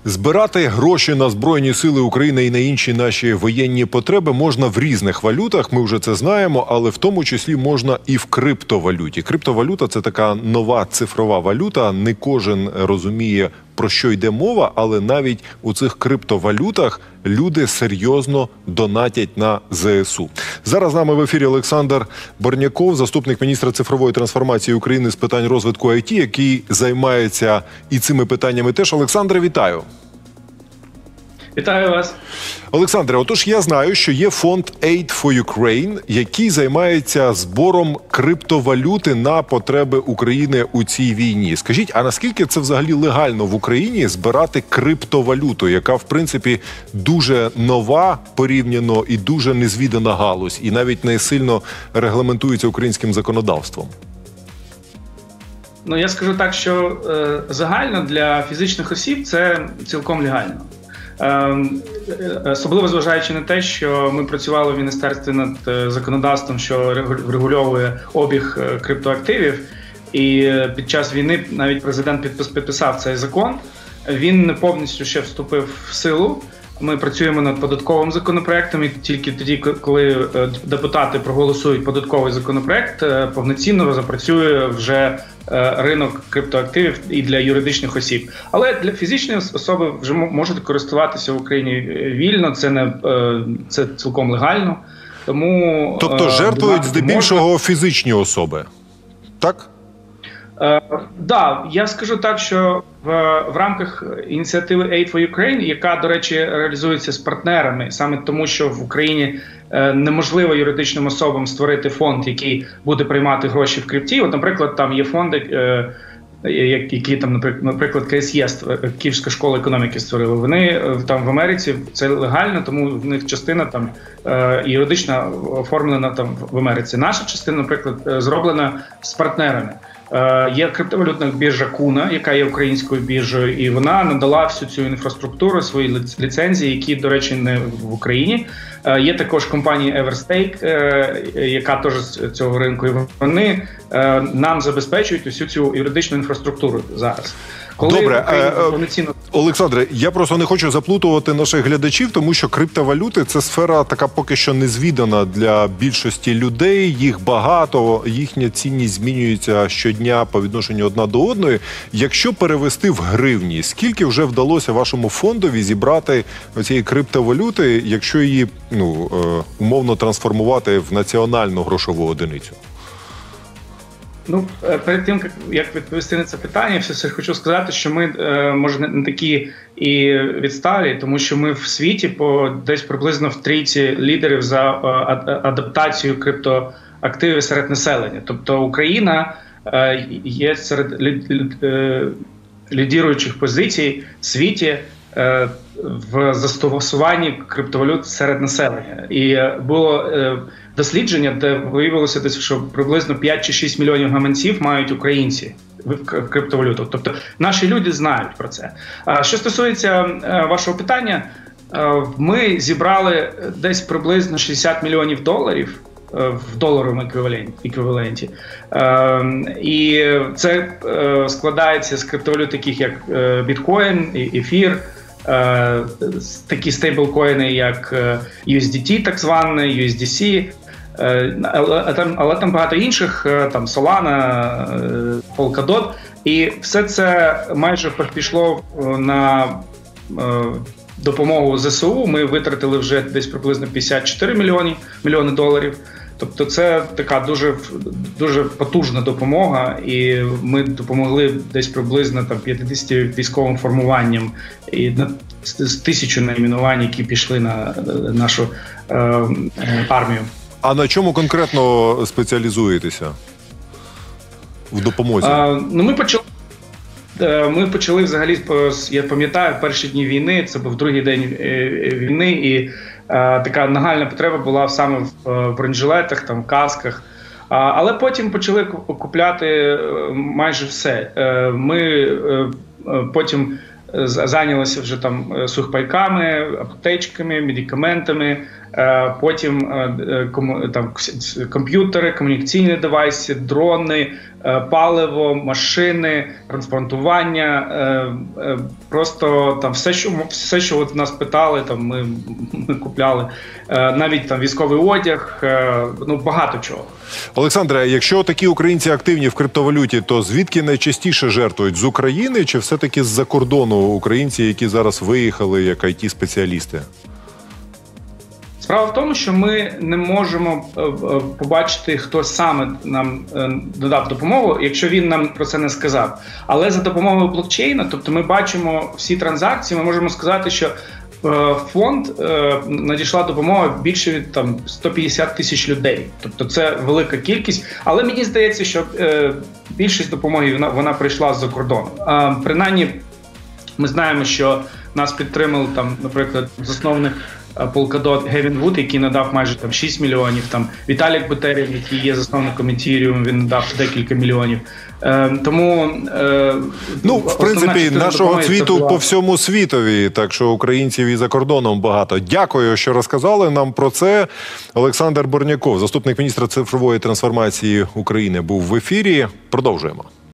Збирати гроші на Збройні сили України і на інші наші воєнні потреби можна в різних валютах, ми вже це знаємо, але в тому числі можна і в криптовалюті. Криптовалюта – це така нова цифрова валюта, не кожен розуміє, про що йде мова, але навіть у цих криптовалютах люди серйозно донатять на ЗСУ. Зараз з нами в ефірі Олександр Борняков, заступник міністра цифрової трансформації України з питань розвитку ІТ, який займається і цими питаннями теж. Олександре, вітаю. Вітаю вас. Олександре, отож я знаю, що є фонд Aid for Ukraine, який займається збором криптовалюти на потреби України у цій війні. Скажіть, а наскільки це взагалі легально в Україні збирати криптовалюту, яка, в принципі, дуже нова порівняно і дуже незвідана галузь, і навіть не сильно регламентується українським законодавством? Ну, я скажу так, що загально для фізичних осіб це цілком легально. Особливо зважаючи на те, що ми працювали в міністерстві над законодавством, що регульовує обіг криптоактивів, і під час війни навіть президент підписав цей закон. Він не повністю ще вступив в силу. Ми працюємо над податковим законопроектом, і тільки тоді, коли депутати проголосують податковий законопроект, повноцінно запрацює вже ринок криптоактивів і для юридичних осіб. Але для фізичної особи вже можуть користуватися в Україні вільно, це цілком легально. Тому, тобто жертвують здебільшого фізичні особи, так? Да, я скажу так, що в рамках ініціативи Aid for Ukraine, яка, до речі, реалізується з партнерами, саме тому, що в Україні неможливо юридичним особам створити фонд, який буде приймати гроші в крипті. От, наприклад, там є фонди, які там, наприклад, КСЄ, Київська школа економіки створила. Вони там в Америці, це легально, тому в них частина там юридична оформлена там в Америці. Наша частина, наприклад, зроблена з партнерами. Є криптовалютна біржа Куна, яка є українською біржею, і вона надала всю цю інфраструктуру, свої ліцензії, які, до речі, не в Україні. Є також компанія Everstake, яка теж з цього ринку, і вони нам забезпечують усю цю юридичну інфраструктуру зараз. Добре, Олександре, я просто не хочу заплутувати наших глядачів, тому що криптовалюти – це сфера така поки що незвідана для більшості людей, їх багато, їхня цінність змінюється щодня по відношенню одна до одної. Якщо перевести в гривні, скільки вже вдалося вашому фондові зібрати цієї криптовалюти, якщо її умовно трансформувати в національну грошову одиницю? Ну, перед тим, як відповісти на це питання, все хочу сказати, що ми, може, не такі і відсталі, тому що ми в світі десь приблизно в трійці лідерів за адаптацію криптоактивів серед населення. Тобто Україна є серед лідіруючих позицій в світі в застосуванні криптовалют серед населення. І було дослідження, де виявилося, що приблизно 5 чи 6 мільйонів гаманців мають українці в криптовалюту. Тобто наші люди знають про це. Що стосується вашого питання, ми зібрали десь приблизно 60 мільйонів доларів в доларовому еквіваленті. І це складається з криптовалют, таких як біткоін, ефір, такі стейблкоїни, як USDT, так званий, USDC, але там багато інших, там Solana, Polkadot, і все це майже пішло на допомогу ЗСУ. Ми витратили вже десь приблизно 54 мільйони доларів. Тобто це така дуже потужна допомога, і ми допомогли десь приблизно 50 військовим формуванням і з 1000 найменувань, які пішли на нашу армію. А на чому конкретно спеціалізуєтеся в допомозі? Ми почали взагалі, я пам'ятаю, перші дні війни, це був другий день війни, і така нагальна потреба була саме в бронежилетах, там, касках. Але потім почали купляти майже все. Ми потім зайнялися вже там сухпайками, аптечками, медикаментами. потім там комп'ютери, комунікаційні девайси, дрони, паливо, машини, транспортування, просто там все, що от нас питали, там ми купляли, навіть там військовий одяг, ну багато чого. Олександре, якщо такі українці активні в криптовалюті, то звідки найчастіше жертвують? З України чи все-таки з-за кордону українці, які зараз виїхали як IT-спеціалісти? Справа в тому, що ми не можемо побачити, хто саме нам додав допомогу, якщо він нам про це не сказав. Але за допомогою блокчейна, тобто ми бачимо всі транзакції, ми можемо сказати, що в фонд надійшла допомога більше від 150 тисяч людей. Тобто це велика кількість. Але мені здається, що більшість допомоги вона прийшла з-за кордону. Принаймні, ми знаємо, що нас підтримали, наприклад, засновник Polkadot Гевін Вуд, який надав майже 6 мільйонів. Віталік Бутерін, який є засновником Ethereum, він надав декілька мільйонів. Тому, в принципі, нашого цвіту по всьому світові, так що українців і за кордоном багато. Дякую, що розказали нам про це. Олександр Борняков, заступник міністра цифрової трансформації України, був в ефірі. Продовжуємо.